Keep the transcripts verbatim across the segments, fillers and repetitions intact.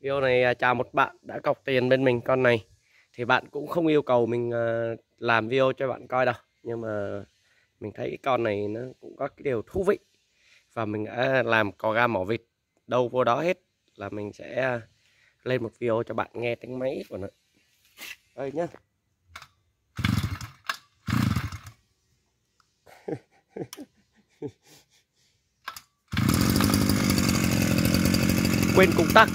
Video này chào một bạn đã cọc tiền bên mình con này. Thì bạn cũng không yêu cầu mình làm video cho bạn coi đâu, nhưng mà mình thấy cái con này nó cũng có cái điều thú vị, và mình đã làm cò ga mỏ vịt đâu vô đó hết, là mình sẽ lên một video cho bạn nghe tiếng máy của nó đây nhá. Quên công tắc.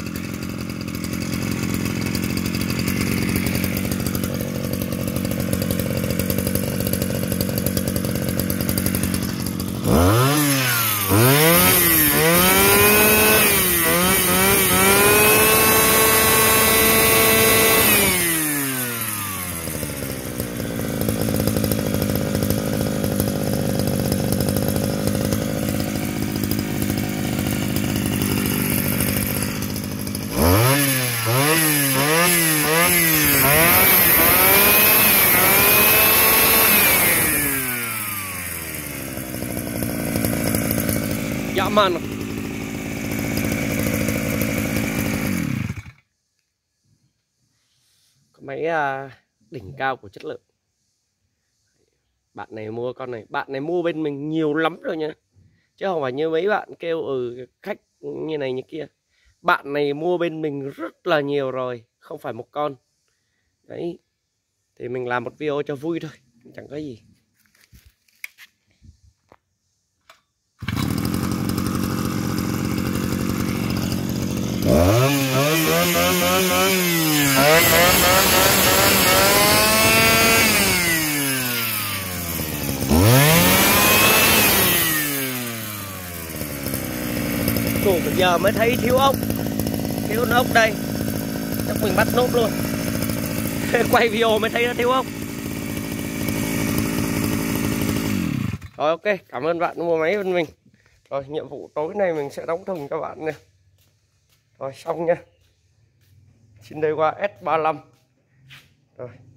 Dã man. Cái máy à, đỉnh cao của chất lượng. Bạn này mua con này, bạn này mua bên mình nhiều lắm rồi nha, chứ không phải như mấy bạn kêu ừ khách như này như kia. Bạn này mua bên mình rất là nhiều rồi, không phải một con. Đấy, thì mình làm một video cho vui thôi, chẳng có gì. Ồ, bây giờ mới thấy thiếu ốc. Thiếu ốc đây. Chắc mình bắt nốt luôn. Quay video mới thấy nó thiếu ốc. Rồi ok, cảm ơn bạn mua máy bên mình. Rồi nhiệm vụ tối nay mình sẽ đóng thùng cho bạn nha. Rồi xong nha. Xin đây qua S ba mươi lăm. Rồi.